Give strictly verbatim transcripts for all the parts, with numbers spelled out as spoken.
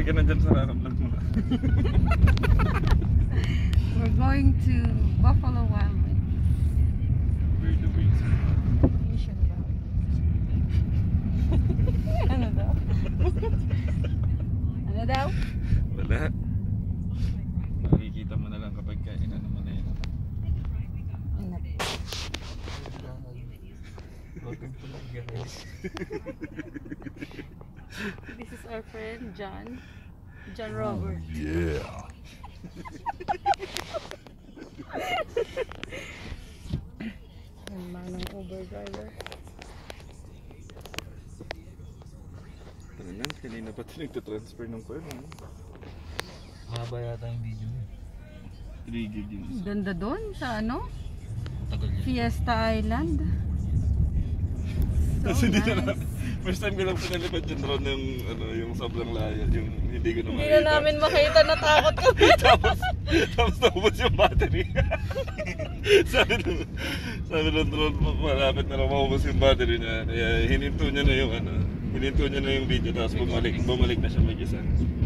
ka na dyan sa kakablog mo. We're going to Buffalo Wild Wings. Where the wings are. Asian Wild Wings. Ano daw? Ano daw? Wala. Makikita mo na lang kapag inano mo na yun. Ano? This is our friend John. John Robert. Oh, yeah. Ang manang Uber driver. Talagang kanina pa ito nagtatransfer ng coin. Mahaba yata yung video mo. three gig yun. Ganda doon sa ano? Tagal yan. Fiesta Island. So Kasi nice. hindi na, first time ko lang pinalipad yung drone yung, ano, yung sobrang layo, yung hindi ko na Hindi makita. na namin makita, natakot kami. tapos, tapos naubos yung battery. sabi ng, sabi ng drone, malapit na lang maubos yung battery niya. Kaya hininto niya na yung ano, hininto niya na yung video, tapos bumalik, bumalik na siya mag-isa.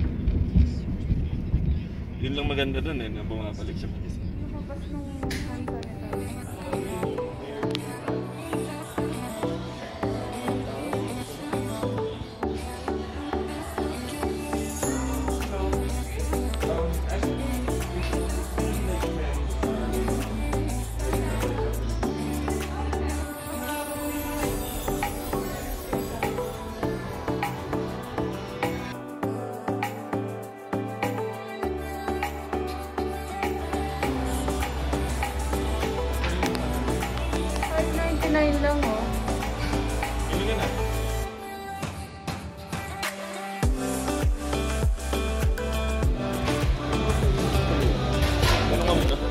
Yun lang maganda dun eh, na bumabalik siya mag-isa. Lumabas nung kanta nito. five ninety-nine lang oh. Yun ka na. Ano ka muna?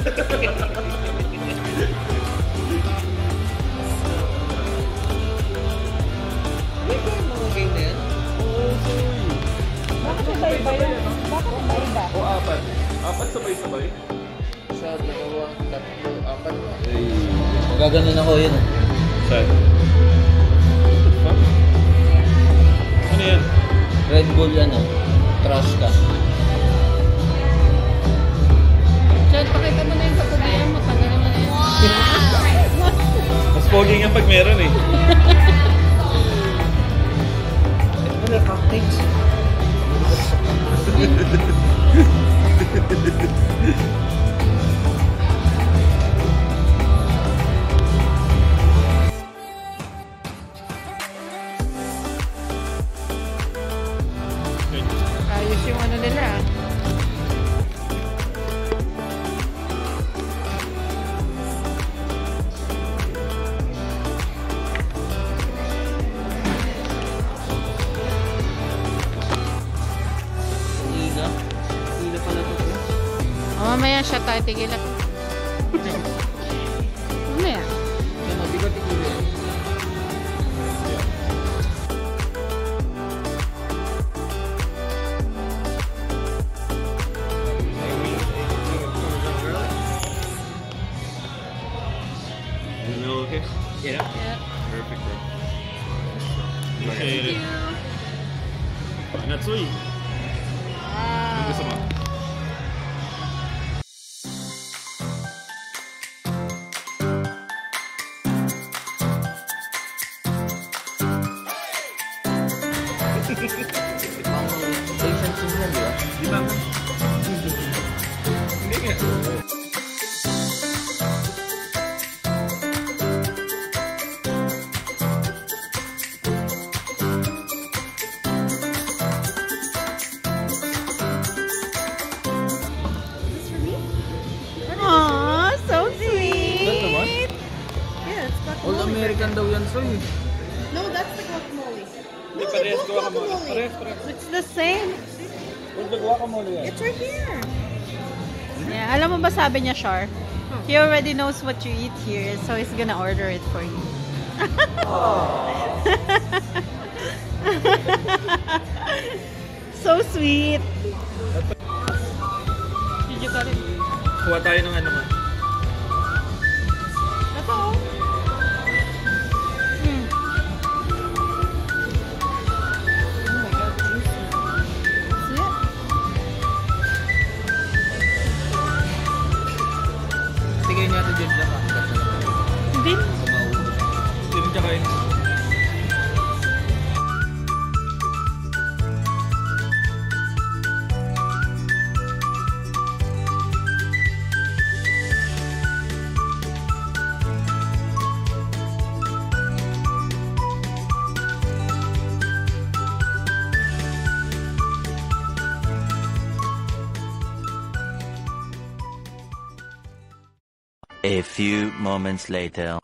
Mga game na yan? Bakit iba-iba yun? Bakit iba-iba? O apat. Apat sabay-sabay. Sa dalawa, tatlo, apat. Ay. Magaganon ako yun. Saan? Ano yan? Red Bull ano, trash ka. Chad, pakita mo na yung katubihan mo. Tagal naman na yun. Mas pogi nga pag meron eh. Ito pala cupcakes. Ayos yung ano nila. Hila. Hila pala ito. Oh, mamaya siya tayo tigilan. Mamaya. Yan, mabigat yung hila. Hello, okay? Yeah. Yeah. Perfect, bro. Thank Appreciate you. it. Natsui. Ano gusto mo? Wow. Patient food yan, di ba? Di ba? Hindi nga. Aww, so sweet. That's the one? Yeah, it's All guacamole. American daw yan, sir. No, that's the guacamole. Hindi, parehas ko ako mo. Parehas, parehas. It's the same. Huwag na guacamole yan. It's right here. Yeah, alam mo ba sabi niya, Char? He already knows what you eat here, so he's gonna order it for you. So sweet. Did you got it? Kuha tayo ng ano man. Ito. Hmm. Oh my God, juicy. Ito dyan lang ang gas na lang. Hindi. Hindi rin kakain. A few moments later.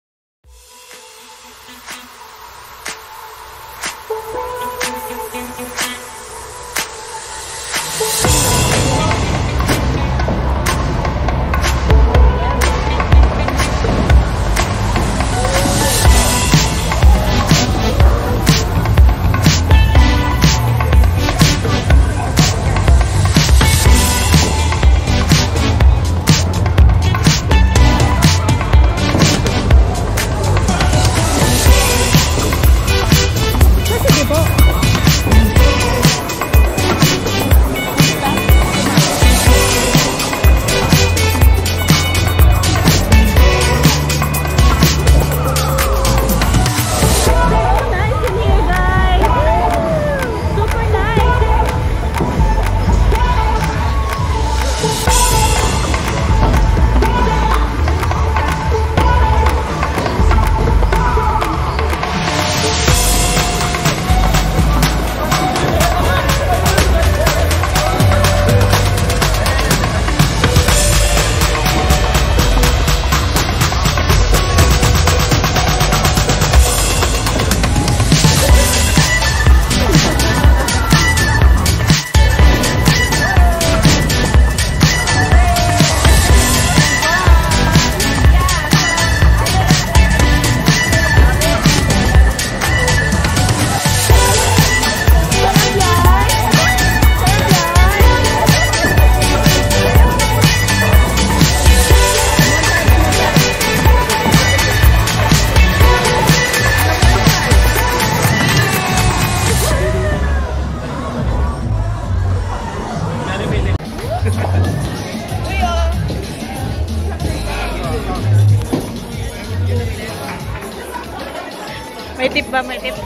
May tip ba? May tip?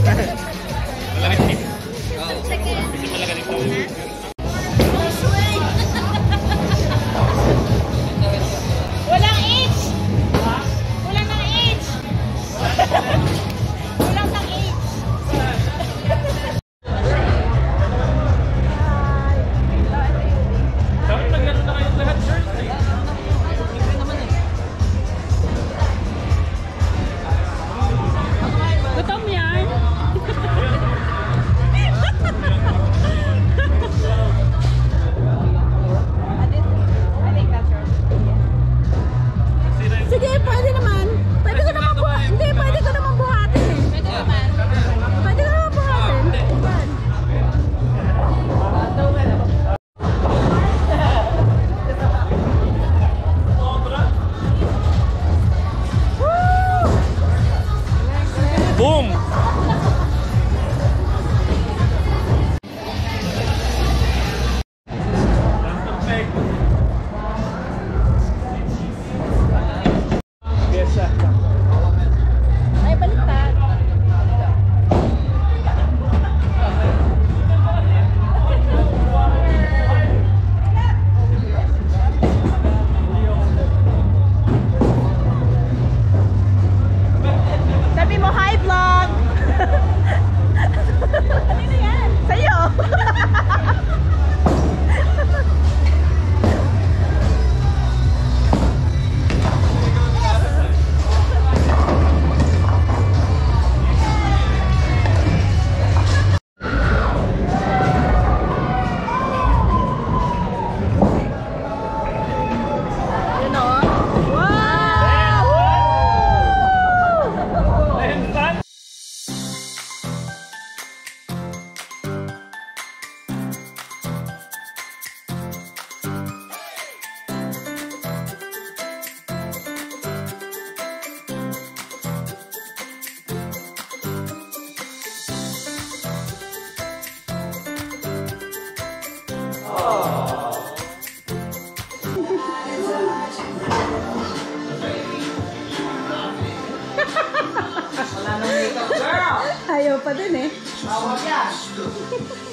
Malaki tip. Sige. Hindi malaki tip. Walang age! Walang ng age! Walang ng age! Dapat maglaro na kayong lahat, sir. Gutom yan! Sige, pwede naman. Pwede ko naman buhatin. Hindi, pwede ko naman buhatin eh. Pwede naman. Pwede ko naman buhatin. Boom! Ay, baliktad. Sabi mo, hi vlog! Kanina yan? Sa'yo! pa din eh. Bawal yan.